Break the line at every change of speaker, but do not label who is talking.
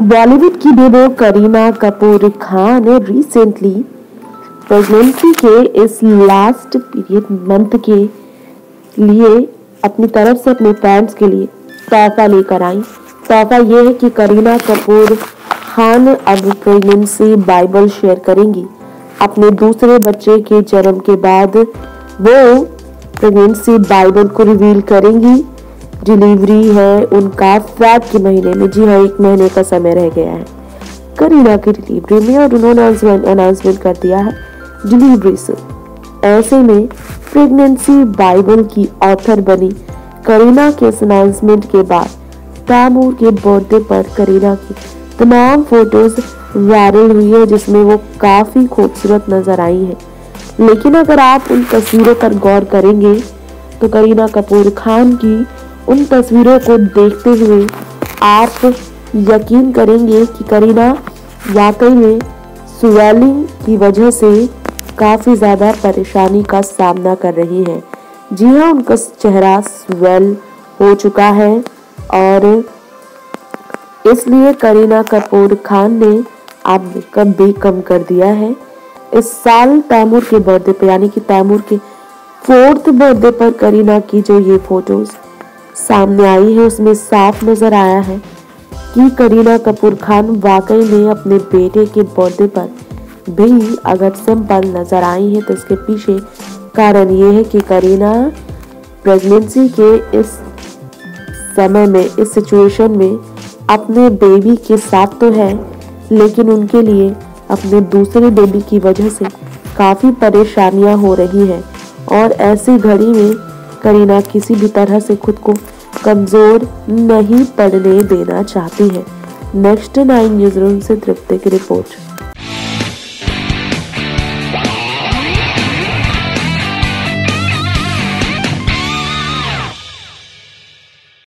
बॉलीवुड की बेबो करीना कपूर खान ने recently pregnancy के इस लास्ट पीरियड मंथ के लिए अपनी तरफ से अपने फैंस के लिए तोहफा लेकर आई। तोहफा ये है कि करीना कपूर खान अब प्रेगनेंसी बाइबल शेयर करेंगी। अपने दूसरे बच्चे के जन्म के बाद वो प्रेगनेंसी बाइबल को रिवील करेंगी। डिलीवरी है उनका फेब के महीने में, जी हाँ 1 महीने का समय रह गया है करीना की डिलीवरी में, और उन्होंने अनाउंसमेंट कर दिया है डिलीवरी से। ऐसे में प्रेगनेंसी बाइबल की ऑथर बनी करीना के इस अनाउंसमेंट के बाद तैमूर के बर्थडे पर करीना की तमाम फोटोज वायरल हुई है, जिसमें वो काफी खूबसूरत नजर आई है। लेकिन अगर आप उन तस्वीरों पर गौर करेंगे तो करीना कपूर खान की उन तस्वीरों को देखते हुए आप यकीन करेंगे कि करीना वाकई में स्वेलिंग की वजह से काफी ज्यादा परेशानी का सामना कर रही हैं। जी हाँ, उनका चेहरा स्वेल हो चुका है और इसलिए करीना कपूर खान ने अब मेकअप भी कम कर दिया है। इस साल तैमूर के बर्थडे पे, यानी कि तैमूर के 4th बर्थडे पर करीना की जो ये फोटोज सामने आई है उसमें साफ नजर आया है कि करीना कपूर खान वाकई में अपने बेटे के बर्थडे पर भी अगर सिंपल नजर आई है तो इसके पीछे कारण ये है कि करीना प्रेगनेंसी के इस समय में, इस सिचुएशन में अपने बेबी के साथ तो है, लेकिन उनके लिए अपने दूसरे बेबी की वजह से काफी परेशानियां हो रही हैं और ऐसी घड़ी में करीना किसी भी तरह से खुद को कमजोर नहीं पड़ने देना चाहती है। नेक्स्ट 9 न्यूज़ रूम से तृप्ति की रिपोर्ट।